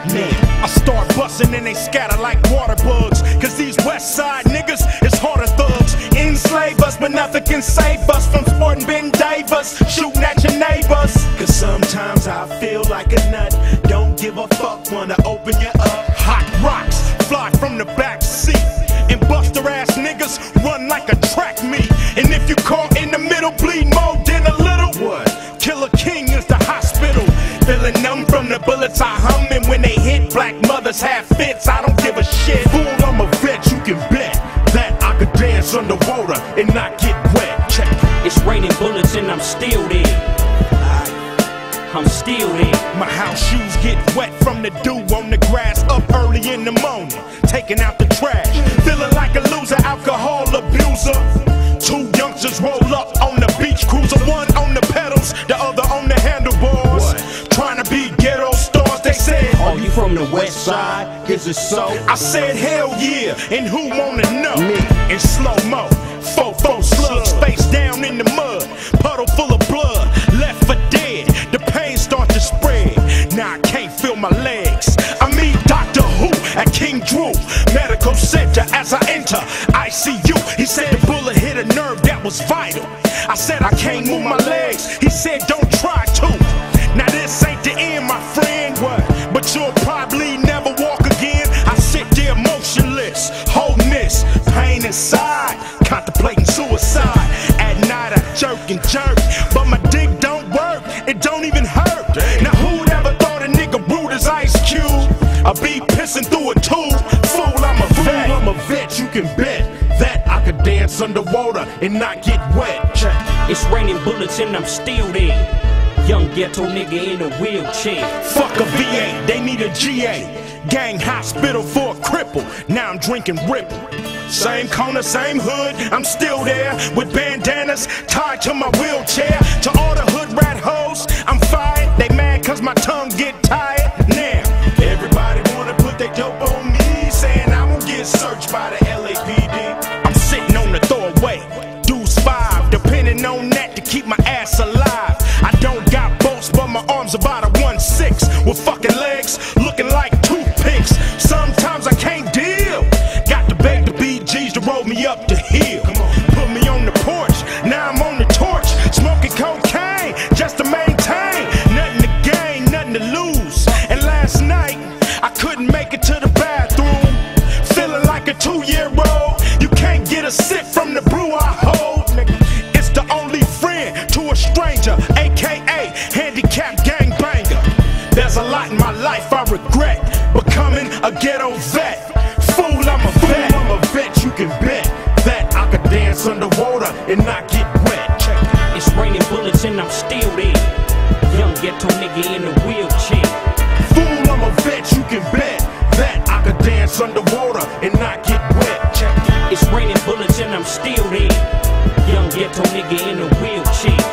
I start busting and they scatter like water bugs. Cause these west side niggas is harder thugs. Enslave us, but nothing can save us from sporting Ben Davis, shooting at your neighbors. Cause sometimes I feel like a nut. Don't give a fuck, wanna open you up. Hot rocks fly from the back seat, and buster ass niggas run like a track meet. And if you caught in the middle, bleed more than a little. What? Killer King is the hospital. Feeling numb from the bullets I hum, and when they hit, black mothers have fits. I don't give a shit. Fool, I'm a vet, you can bet that I could dance underwater and not get wet. Check. It's raining bullets and I'm still there. I'm still there. My house shoes get wet from the dew on the grass up early in the morning, taking out the trash. Feeling like a loser, alcohol abuser. Two youngsters roll up on the beach cruiser, one on the pedals, the other on the handlebars. Trying to be ghetto stars, they said. Are you from the west side? Is it so? I said hell yeah, and who wanna know? Me. In slow-mo, 4-4 slugs, face down in the mud, puddle full of blood, left for dead. The pain starts to spread, now I can't feel my legs. I meet Dr. Who at King Drew Medical Center. As I enter ICU, he said the bullet hit a nerve that was vital. I said I can't move my legs, he said don't try to. Now this ain't the end, my friend, but you'll probably never walk again. I sit there motionless, holding this pain inside, contemplating suicide. At night I jerk and jerk, but my dick don't work, it don't even hurt. Now who'd ever thought a nigga rude as Ice Cube? I be pissing through a tube. Fool, I'm a vet. I'm a vet, you can bet that I could dance underwater and not get wet. Check. It's raining bullets and I'm still there. Young ghetto nigga in a wheelchair. Fuck a V8, they need a GA. Gang hospital for a cripple, now I'm drinking Ripple. Same corner, same hood, I'm still there with bandanas tied to my wheelchair. To all the hood rat hoes, I'm fired. They mad cause my tongue get tired. Now, everybody wanna put their dope on me, saying I won't get searched by the LAPD. I'm sitting on the throwaway, deuce 5, depending on that to keep my ass alive. I don't got bolts, but my arms about a 1-6 with fucking legs looking like toothpicks. Sometimes I can't deal. Got to beg the BGs to roll me up the hill. Put me on the porch, now I'm on the torch, smoking cocaine just to maintain. Nothing to gain, nothing to lose. And last night I couldn't make it to the bathroom, feeling like a 2-year-old. You can't get a sip from the brew I hold. It's the only friend to a stranger, aka handicapped gangbanger. There's a lot in my life I regret, becoming a ghetto vet. Fool, I'm a vet. I'm a vet, you can bet that I could dance underwater and not get wet. Check. It's raining bullets and I'm still there. Young ghetto nigga in a wheelchair. Fool, I'm a vet, you can bet that I could dance underwater and not get wet. Check. It's raining bullets and I'm still there. Young ghetto nigga in a wheelchair.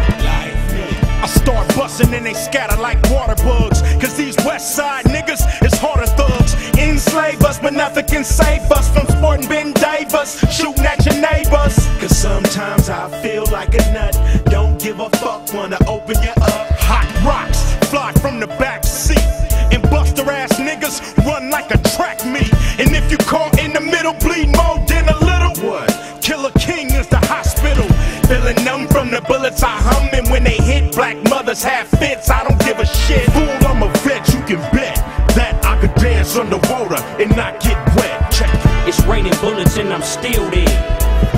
I start busting and they scatter like water bugs. Cause these west side niggas is harder thugs. Enslave us, but nothing can save us from sporting Ben Davis, shooting at your neighbors. Cause sometimes I feel like a nut. Don't give a fuck, wanna open you up. Hot rocks fly from the back seat, and buster ass niggas run like a track meet. And if you caught in the middle, bleed more than a little. What? Killer King is the hospital. Feeling numb from the bullets I hum, and when they hit, black mothers have fits. I don't give a shit. Fool, I'm a vet, you can bet that I could dance underwater and not get wet. Check. It's raining bullets and I'm still there.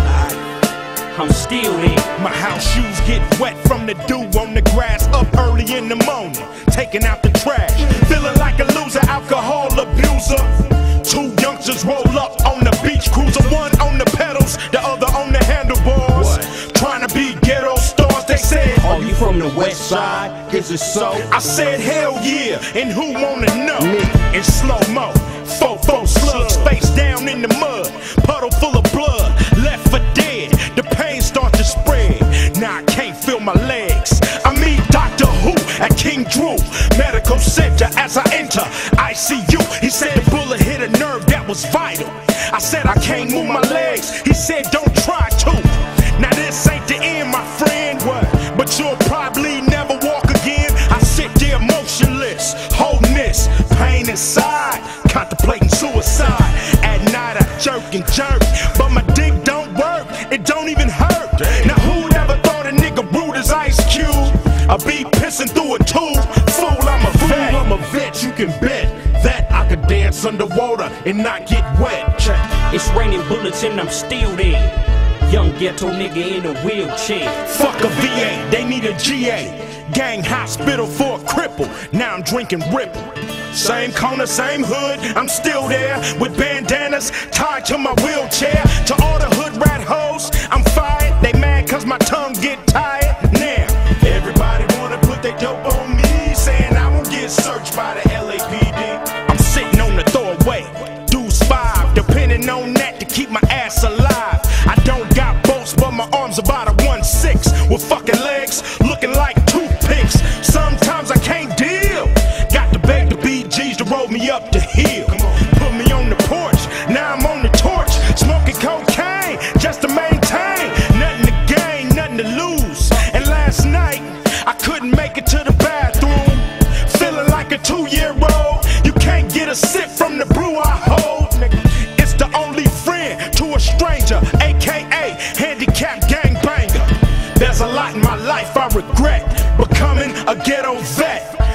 I'm still there. My house shoes get wet from the dew on the grass up early in the morning, taking out the trash. Feeling like a loser, alcohol abuser. Two youngsters roll up on the beach cruiser, one on the pedals, the other on the handlebars. Trying to be ghetto stars, they said. Are you from the west side? Is it so? I said hell yeah, and who wanna know? Me. In slow-mo, 4-4 slugs, face down in the mud, puddle full of blood, left for dead. The pain starts to spread, now I can't feel my legs. I meet Dr. Who at King Drew Medical Center. As I enter ICU, he said the bullet hit a nerve that was vital. I said I can't move my legs, he said don't try to. Now this ain't the end, my friend, but you'll probably never walk again. I sit there motionless, holding this pain pain inside, contemplating suicide. At night I jerk and jerk, but my dick don't work, it don't even hurt. Now who'd ever thought a nigga rude as Ice Cube? I'll be pissing through a tube, fool, I'm a vet. I'm a vet, you can bet that I could dance underwater and not get wet. Check. It's raining bullets and I'm still there. Young ghetto nigga in a wheelchair. Fuck a VA, they need a GA. Gang hospital for a cripple, now I'm drinking Ripple. Same corner, same hood, I'm still there with bandanas tied to my wheelchair. To all the hood rat hoes, I'm fired. They mad cause my tongue get tired. Now, everybody wanna put their dope on me, saying I won't get searched by the LAPD. I'm sitting on the throwaway, dues 5, depending on that to keep my ass alive. I don't got boats, but my arms about a 1/6 with fucking legs looking like toothpicks. Sometimes I can't deal. Got to beg the BGs to roll me up the hill. Put me on the porch, now I'm on the torch, smoking cocaine just to maintain. Nothing to gain, nothing to lose. And last night I couldn't make it to the bathroom, feeling like a 2-year-old. You can't get a sip from the brew I hold. It's the only friend to a stranger, aka handicapped gangbanger. There's a lot in my life I regret, becoming a ghetto vet.